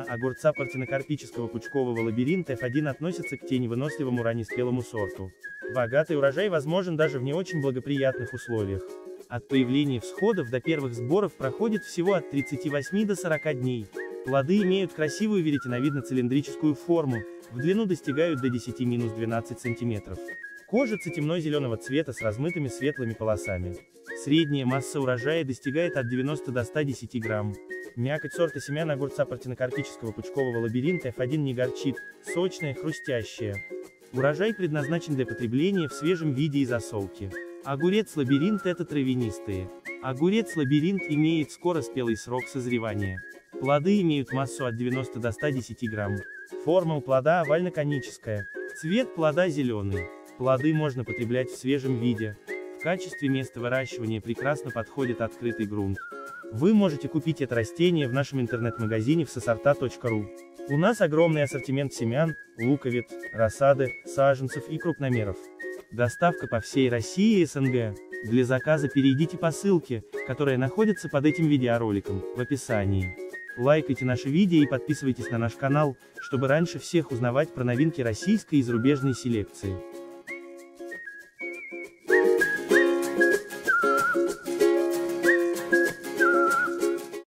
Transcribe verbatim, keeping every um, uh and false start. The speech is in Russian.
огурца партенокарпического пучкового лабиринт эф один относится к теневыносливому раннеспелому сорту. Богатый урожай возможен даже в не очень благоприятных условиях. От появления всходов до первых сборов проходит всего от тридцати восьми до сорока дней. Плоды имеют красивую веретеновидно-цилиндрическую форму, в длину достигают до десяти-двенадцати сантиметров. Кожица темно-зеленого цвета с размытыми светлыми полосами. Средняя масса урожая достигает от девяноста до ста десяти грамм. Мякоть сорта семян огурца партенокарпического пучкового лабиринта эф один не горчит, сочная, хрустящая. Урожай предназначен для потребления в свежем виде и засолки. Огурец лабиринт — это травянистые. Огурец лабиринт имеет скороспелый срок созревания. Плоды имеют массу от девяноста до ста десяти грамм. Форма у плода овально-коническая. Цвет плода зеленый. Плоды можно потреблять в свежем виде. В качестве места выращивания прекрасно подходит открытый грунт. Вы можете купить это растение в нашем интернет-магазине в сосорта точка ру. У нас огромный ассортимент семян, луковиц, рассады, саженцев и крупномеров. Доставка по всей России и эс эн гэ. Для заказа перейдите по ссылке, которая находится под этим видеороликом, в описании. Лайкайте наши видео и подписывайтесь на наш канал, чтобы раньше всех узнавать про новинки российской и зарубежной селекции.